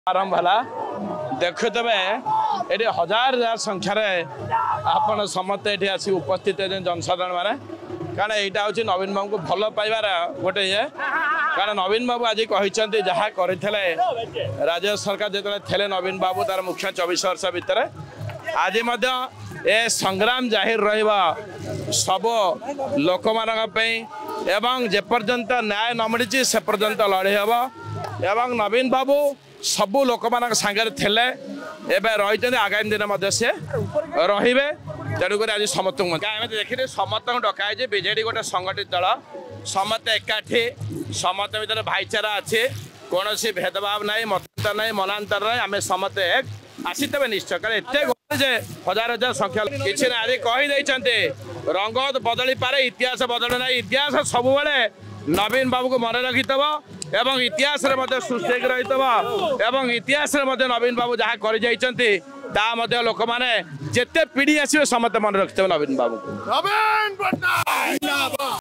आरंभ है देखुवे ये हजार हजार संख्यार आपण समस्ते ये आसी उपस्थित जनसाधारण मैंने कारण यहाँ हूँ नवीन बाबू को भल पाइबार गोटे ये कारण नवीन बाबू आज कहते जहाँ करते राज्य सरकार जो थे नवीन बाबू तार मुख्य 24 वर्ष भितर आज ए संग्राम जाहिर रहिबा सब लोक एवं जेपर्यंत न्याय न मिली से पर्यंत लड़े हम एवं नवीन बाबू सबू लोक सांगे थे एवं रही आगामी दिन से रे तेणुक आज समस्त देखिए समस्त डकाई बीजेडी गोटे संगठित दल समस्त एकाठी समस्त भर भाईचारा अच्छे कौन सी भेदभाव ना मतांतर ना मनांतर ना आम समस्त एक आसीते निश्चय कारण एत जे हजार हजार संख्या किसी ना आज कहीदे रंग बदली पारे इतिहास बदल ना इतिहास सब नवीन बाबू को मन रखिथब एवं इतिहास सृष्टि रही इतिहास नवीन बाबू जहाँ कर लोक मैंने जिते पीढ़ी आसवे समस्त मन रखिथे नवीन बाबू को।